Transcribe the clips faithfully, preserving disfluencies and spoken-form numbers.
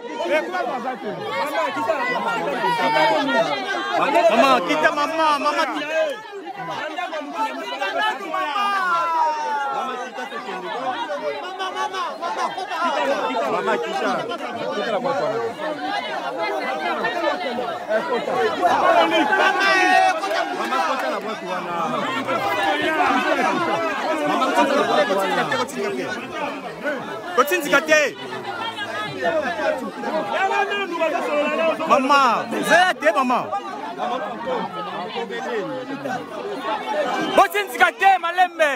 Maman, quitte maman, maman. Maman, quitte. Quitte la boîte. Maman, quitte la boîte. Maman, continue, continue. Maman, zété maman. Botin zikate malembe.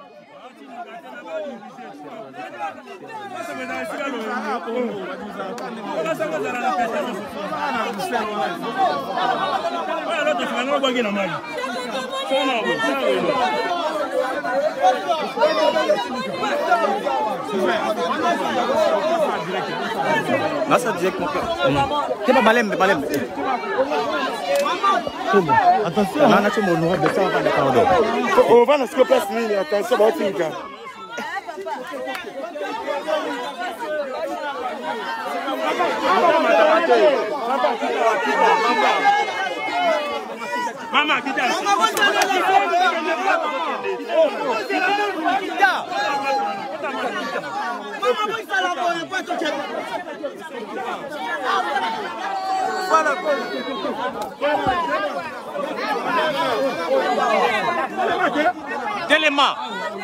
Là, ça direct mon cœur. C'est pas malembe, malembe. Attention. Là, on a tout mon nom, mais ça va pas d'accord. On va dans ce place, attention, on va finir. Maman, quitte. Téléma.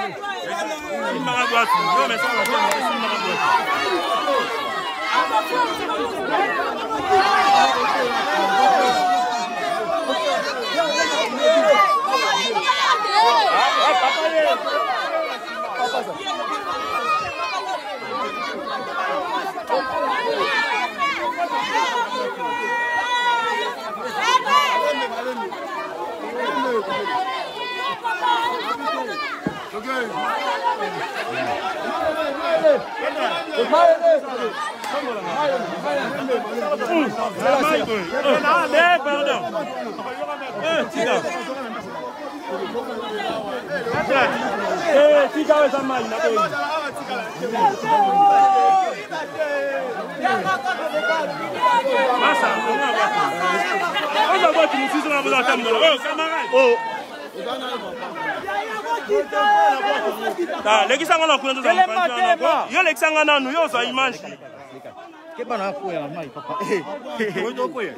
Ah, les gens ont couru dans le monde. Yo les gens ont nous yo ça image. Que bon a foi mãe papa. Oi do foi.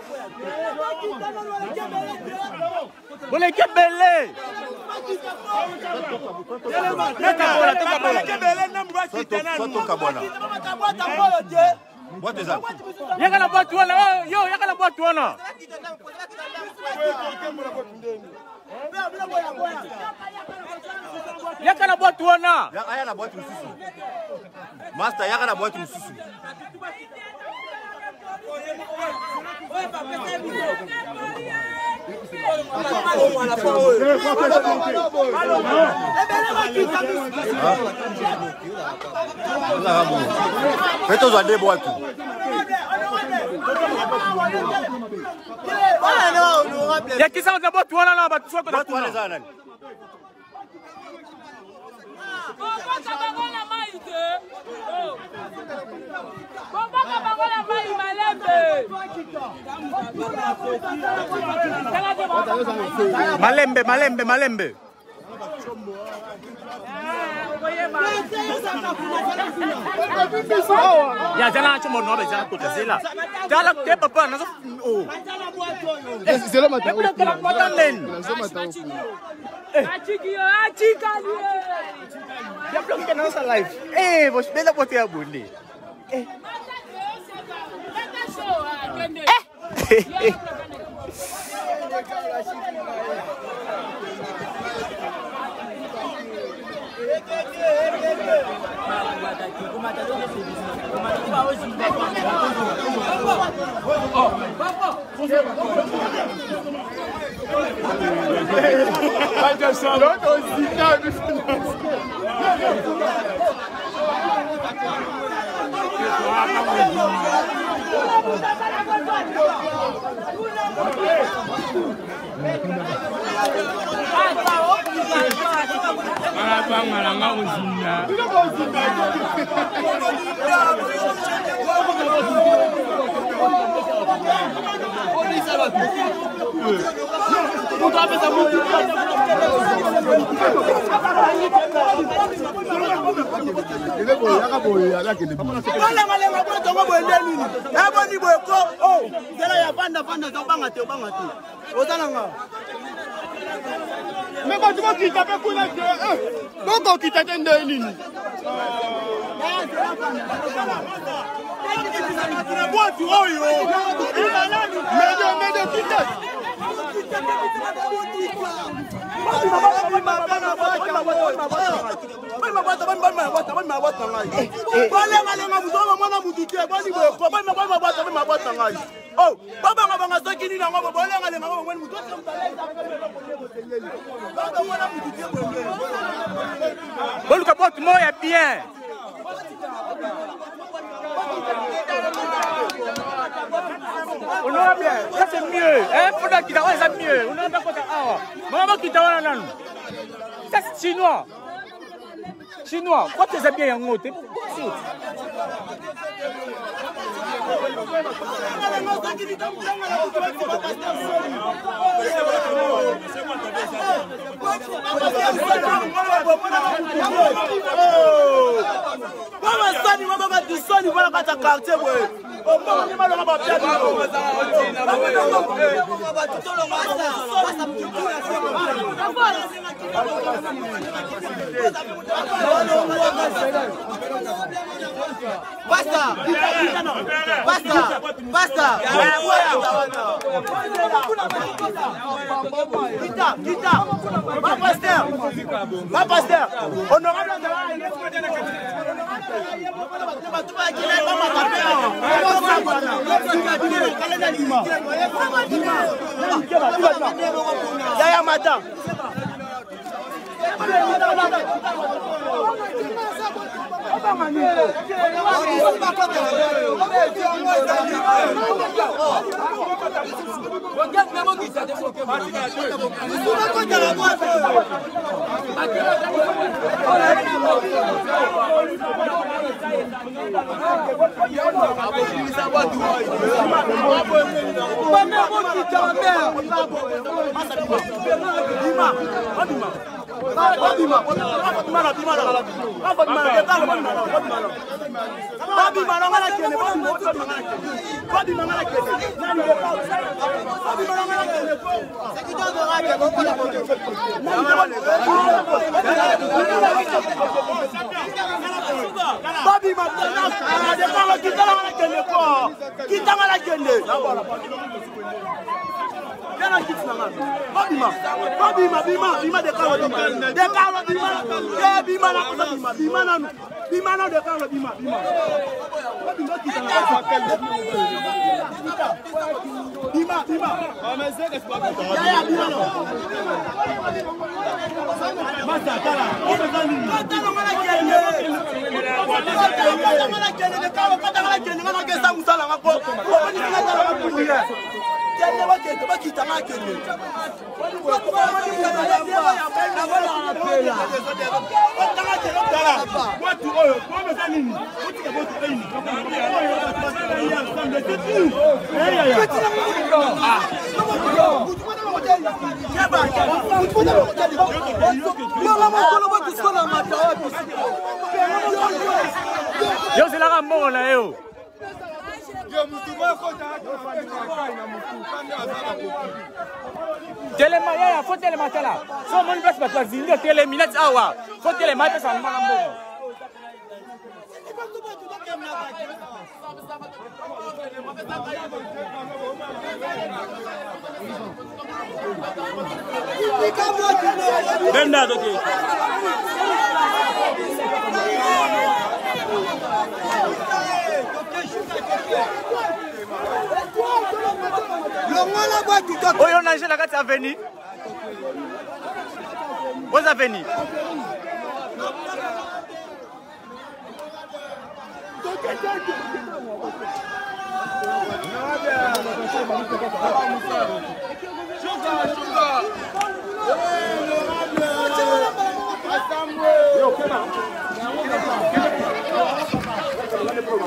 Bolé que belé. Toca bola, toca bola. Que belé não vai quitar não. Só toca bola. Bota essa. Yaka na bota wana. Yo, yaka na bota wana. Yaka na bota wana. Aya na bota msusu. Master yaka na bota msusu. Faites aux adés boîtes. Il y a qui ça d'abord toi là là, tu sois quoi toi les années. Malembe, malembe, malembe. Ya jana chumo no be jana kota zela. Jala ke papa na so oh. C'est le matin. C'est le matin. Achiki yo, achika ni. Ya bloqué dans sa live. Eh, vous belle porter à bonne. Eh. Eh. Malanga Mais quand tu vas quitter, pourquoi quitter une ligne? Oh, papa m'a dit que nous bon, le comportement est bien. On a bien, ça c'est mieux. Hein, faut que tu ça mieux. On a pas quoi ça. Maman qui t'a là. Ça c'est chinois. Chinois, quoi tu es bien en haut, t'es Basta! Basta! Basta! Kita! Kita! Va pasteur! Va pasteur! Honorable! Yaya madame! Bima, Bima, Bima, Bima de Carlo Bima, de Carlo Bima, de Bima na cosa Bima, Bima na, Bima na de Carlo Bima, Bima. Bima, Bima. Ya ya Bima no. Mata kala, o be zani. Mata no mala kende. Mata mala kende de Carlo, mata mala kende ngana ke sa musala ngako. Ko ni ngana la kuya. Kende ba kende ba kita ma kende. Yo c'est la ramon là yo. Telema ya faut telema tala. So mon place pas toi zinga telemina awa. Faut telema pesa mambo. Benda doki. Oh, on a la carte avenue. Où est avenue?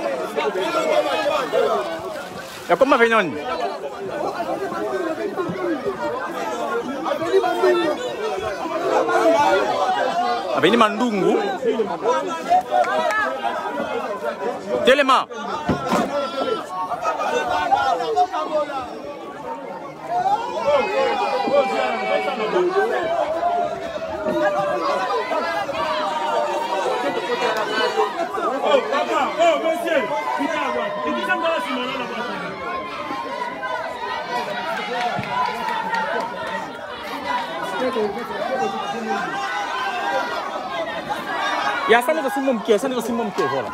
Ya comment venons? Aveni Mandungu. Telema. Oh, papa, oh, monsieur, il dit ça, moi, c'est mon nom, Ya sana ko simom ke, sana ko simom ke wala.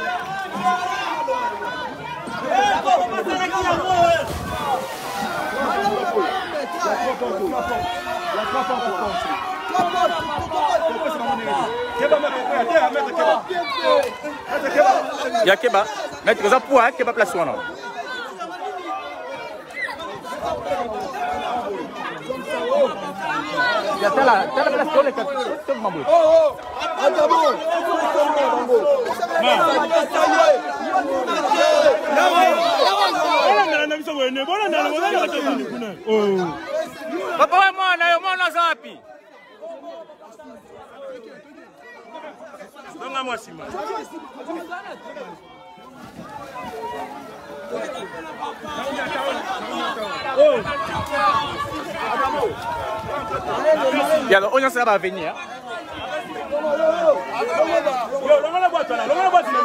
Ya keba, mettre que ça pour hein, keba place wana. Ya tela, tela place tole ka tout mambo. Oh oh, adabo. Papa wa mwana yo mwana zapi? Donga mwasima. Oh. Ya lo onya va venir. Yo, longa la boîte là, longa la boîte là.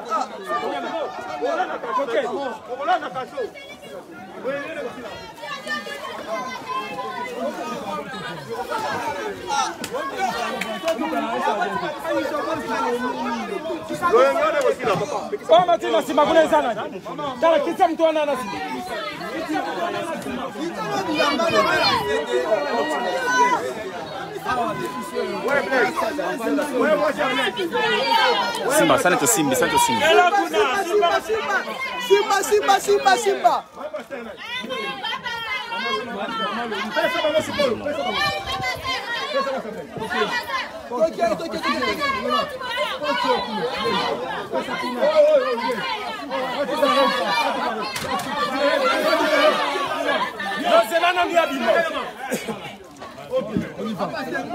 OK. On va là kaso. Oh, Matina, si maguna sana. Dala kisa mtu ana nasi. Simba, sana to Simba, sana to Simba. Simba, Simba, Simba, Simba. Non, c'est là, non, il y a bimbo. On y va.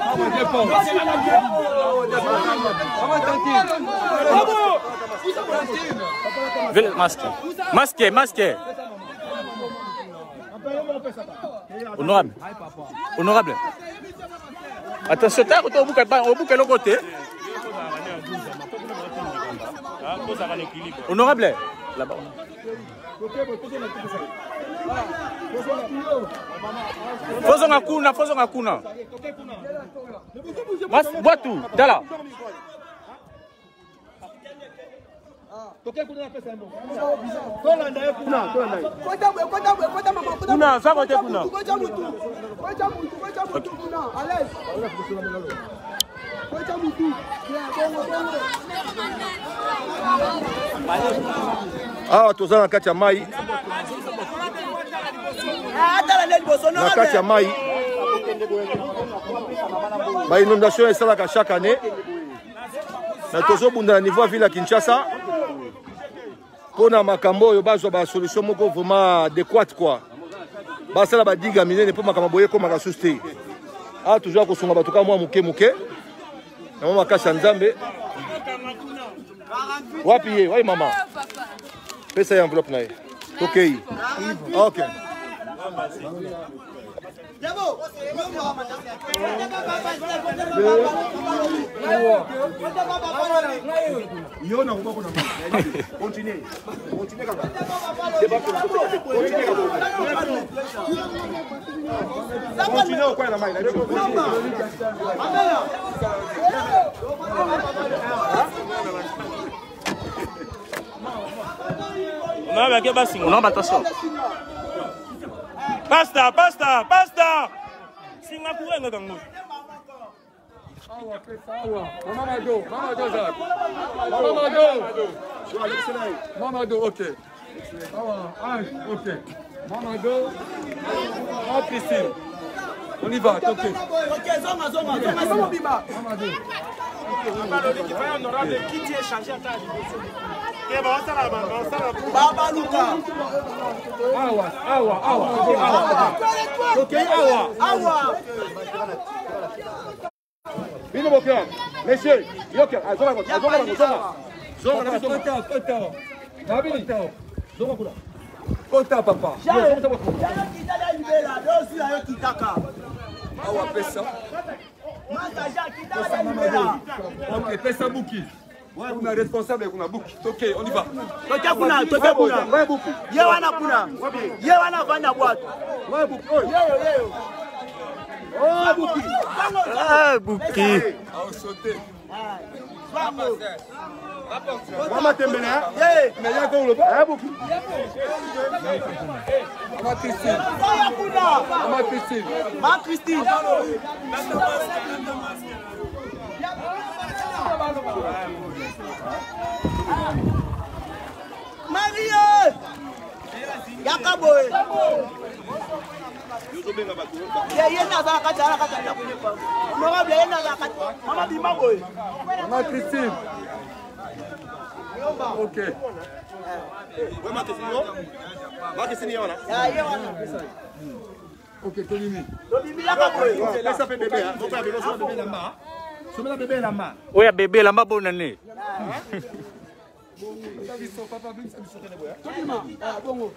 Vele masque. Masque, masque. Honorable. Honorable. Attention, t'as au bout au bout quel côté. Honorable. Là-bas. Faisons un coup, faisons un coup. Mas, bois tout, là. Kuna, ça va te kuna. Ah, toza na kati ya mai. Na kati ya mai. Ba inondation esalaka chaque année. Na tozo bunda na niveau ya ville ya Kinshasa. Pona makambo oyo bazwa ba solution moko vraiment adéquate quoi. Basala ba diga minene po makambo boye ko makasusu te. Ah, toujours kosunga bato ka mwa muke muke. Na mama kasha nzambe. Wapi ye, wai mama. Pesa ya envelope na ye. Okay. Okay. Yo na ngoko na. Continue. Continue kaka. Continue kwa na mai. On va bien passer. On a attention. Basta, basta, basta. Singa kuenga kangu. Awa, pesa awa. Mama do, mama do za. Mama do. Mama do, OK. Awa, ah, OK. Mama do. Ah, Christine. On y va, OK. OK, zoma, zoma, zoma, zoma biba. Mama do. OK. On va le qui va honorable qui est changé à ta. Baba Luka. Awa, awa, awa. Ok, awa. Awa. Bino bokia. Messieurs, yokia. Azonga ko. Azonga ko. Zonga. Zonga na zonga. Kota, kota. Nabili. Zonga kula. Kota papa. Awa pesa. Ok, pesa buki. On est responsable kuna buki. Ok, on y va. Toke kuna, toke kuna. Ye wana kuna. Ye wana vanya bwatu. Ouais buki. Oh, yeyo yeyo. Oh buki. Ah buki. On sauter. Mama tembele hein. Ye. Mais ya ko lo. Eh buki. Mama Christine. Toya kuna. Mama Christine. Ma Christine. Marie. Yakaboe. Ye ye na za ka jara ka jara kuni pa. Honorable ye na za ka. Mama bima boy. Mama Christine. Ok. Mama Christine. Mama Christine yana. Ya ye wana. Ok, Tonini. Lobimi yakaboe. Pesa pe bébé hein. Faut pas bébé sur bébé là bas. Somela bébé là bas. Oya bébé la mabona ne. Papa, bring ça sur le bois. Ah bongo.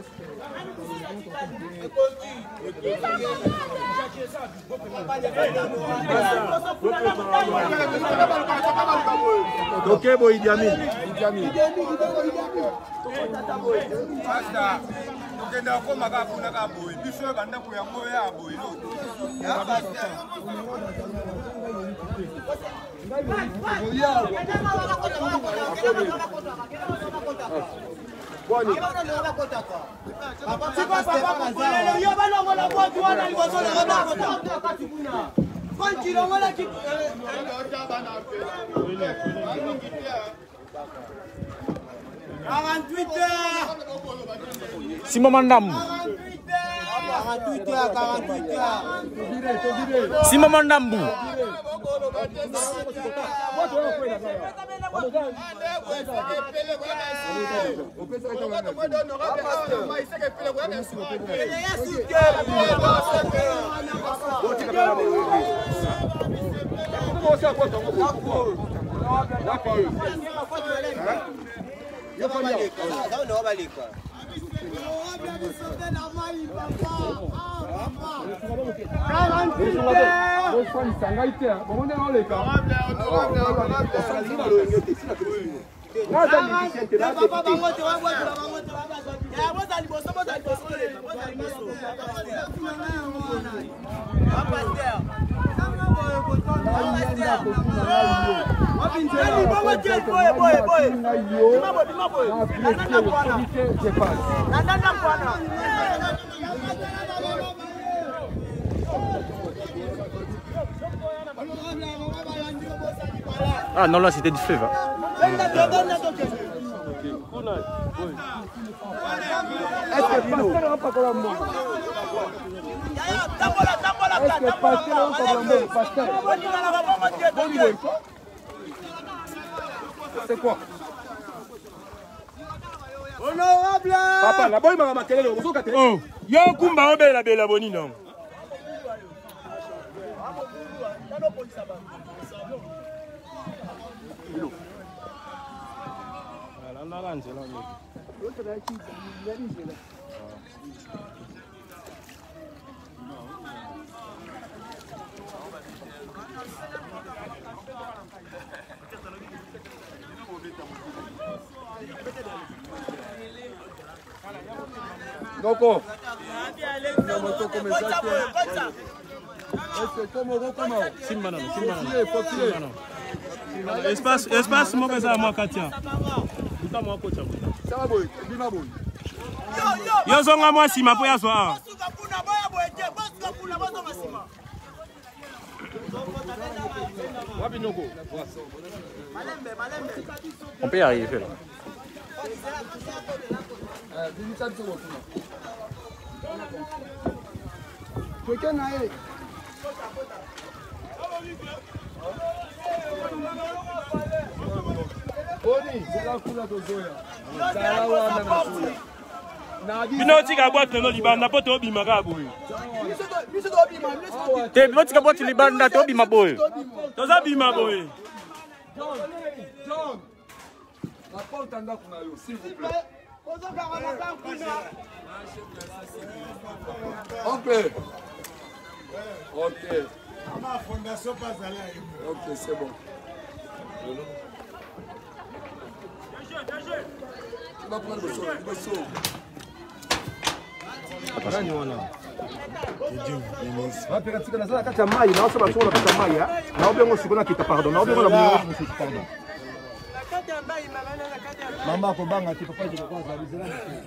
Ok boy Idi Amin. Idi Amin. Basta. Okenda ko makafuna ka boy. Biso banda ko yango ya boy no. Ya basta. Boni. quarante-huit heures. Simon Mandam. quarante-huit heures, quarante-huit heures. Simon Mandambu. Ah non, là c'était du fleuve. Est-ce que Bino? Est-ce que Pasteur Pasteur c'est quoi? Honorable. Papa, la bonne maman télé, vous êtes Oh, yo kumba obela bela boni non. Donc, oh. Simba non, Simba non. Espace, espace mo kaza mo katia. Uta mo kocha. Ça va boy, bima boy. Yo zonga mo sima po ya so ah. On peut y arriver là. Bino tika boîte no libanda po to bimaka boye. Te bino tika boîte libanda to bima boye. Toza bima boye. John, John. La porte en a s'il vous plaît. Ok. Ok. Ok, c'est bon. Tu vas prendre le saut, le saut. Mama kobanga ti papa je kwa zalizela.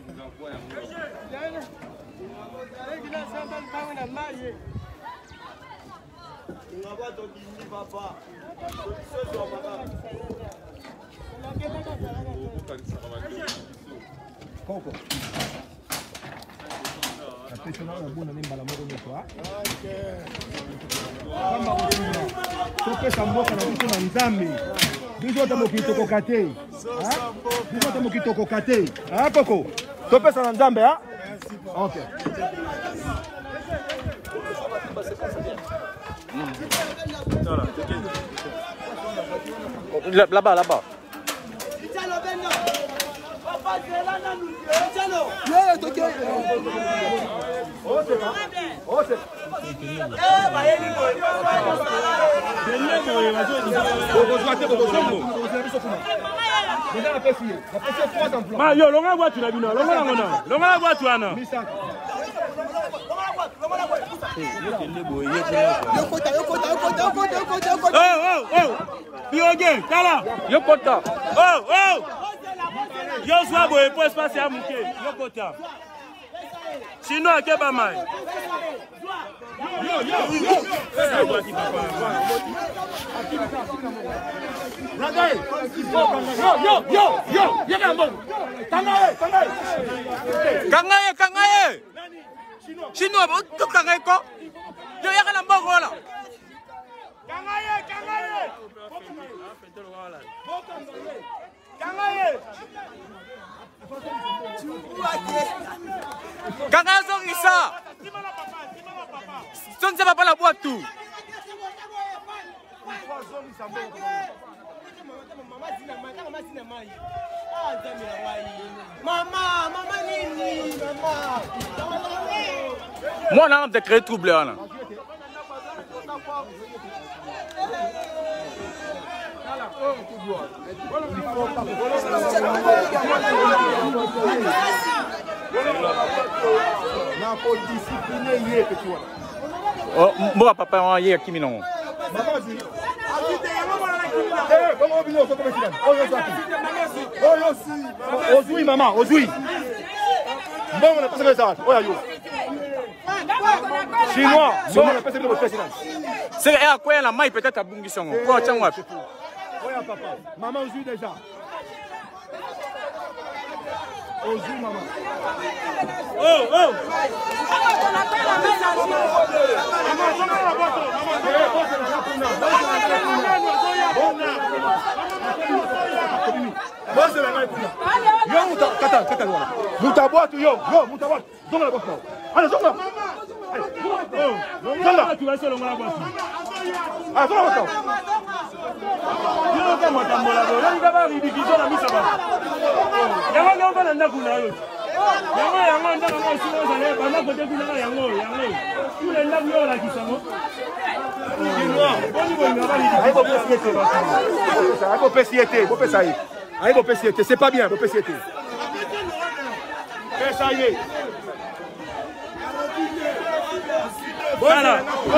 Koko. Napesha na buna nimba la moko mekwa. Kamba kudinga. Topesa mboka na vitu na nzambi. Bizo ta mokitoko kate. Ha? Bizo ta mokitoko kate. Ha Koko. Topesa na nzambe ha? Okay. Là-bas, là-bas. Ma yo longa boîte na bino longa ngona longa boîte wana oh oh oh bioge kala Yokota. oh oh yo swa boye po espace ya muke yokota sinon akeba mai yo yo yo Yo yo yo yo yega mbongo. Tangaye tangaye. Kangaye, kangaye. Chinois, tu kangaye ko? Yo yaka na mbongo wala. kangaye kangaye kangaye Kangaye zongisa. Sonse papa la boîte tout. Mama, mama nini, mama. Moi on a de créer trouble là. Oh, moi papa on y est qui minon. Ozui maman, Ozui. Bon, on a passé le ça. Oh yo. Chinois, bon, on a passé le président. C'est à quoi la maille peut-être à Bungisson. Quoi tiens moi. Oya papa. Maman Ozui déjà. Ozui maman. oh oh Yo muta kata kata wala. Muta boîte yo, yo muta boîte. Donga la boîte. Allez, donga. Zonga tu vas sur le mala boîte. Ah, donga la boîte. Yo kama tambola bo. Yo ngaba ridikizo na misa ba. Yango ngaba na ndaku na yo. Yango yango ndaka mo sino za le bana ko te kuna yango yango. Kule ndaku yo la kisango. Boni boni ngaba ridikizo. Aïe, péciété, beau péciété. Aïe, beau péciété, c'est pas bien, beau péciété. Péciété. Voilà.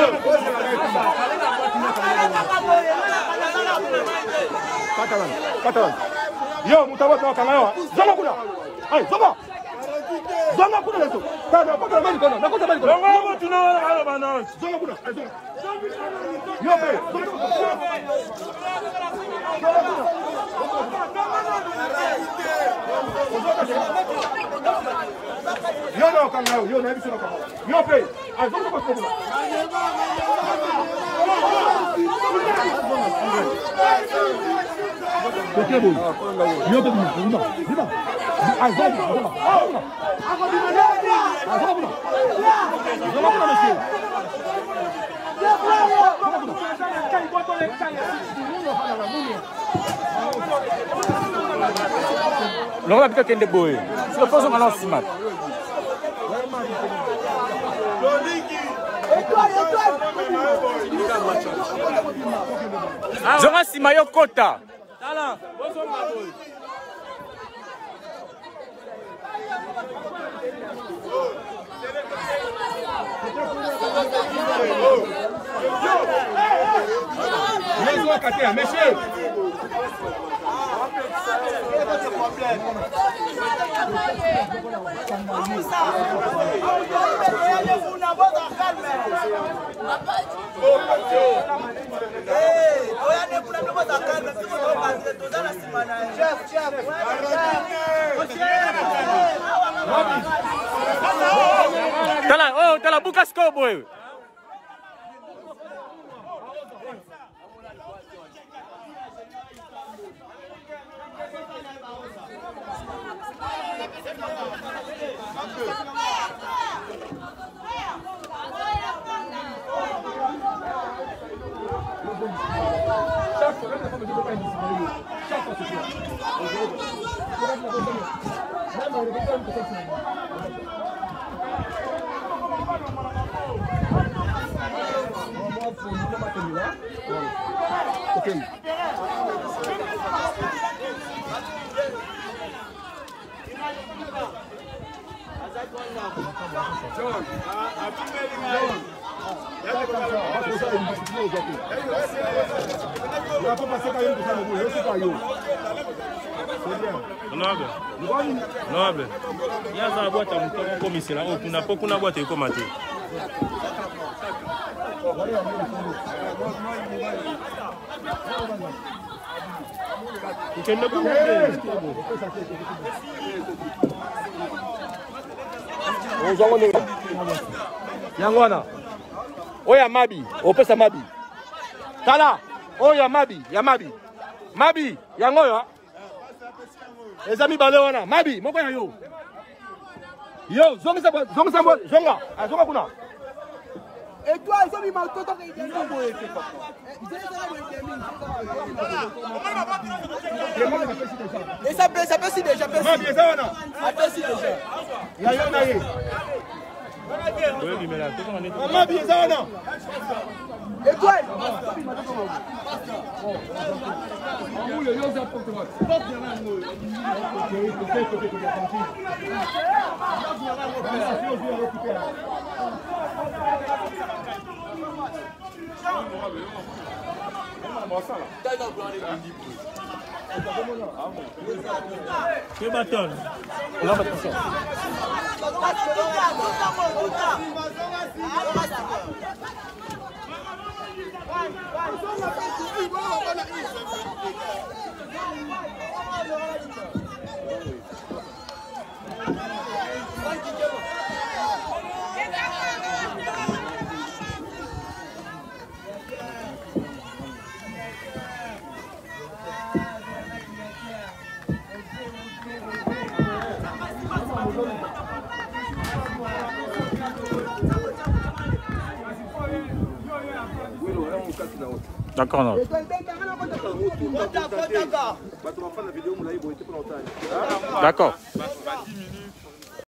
Catalan, Catalan. Yo, mutawa na kanayo. Zama kuna. Aïe, zama. Zama kuna leto. Kana pata mali kuna. Na kota mali kuna. Longa mo tuna wala bana. Zama kuna. Yo be. Yo no kanayo, yo na biso na kanayo. Yo be. Aïe, zama kuna. On va peut-être qu'il boy. C'est le poisson maintenant si mal. Zonga si mayo kota. Tala, poisson boy. Monsieur. Tala, oh, tala buka score boy. Noble. Noble. Il y a une boîte à mon commissaire. On n'a pas une boîte à commenter. Yangwana. Oya Mabi, opesa Mabi. Tala, oya Mabi, ya Mabi. Mabi, yangoyo. Ezami bale wana, Mabi, moko ya yo. Yo, zonga sa zonga sa zonga, a zonga kuna. Et toi, ils ont mis ma toto qui est dans le et ça peut, ça peut si déjà, peut si déjà. Attends si déjà. Ya yo na ye. Oui, mais là, tout le monde est. Mabi, ça wana. Et toi, Que bâton. On a pas de question. D'accord, non. D'accord.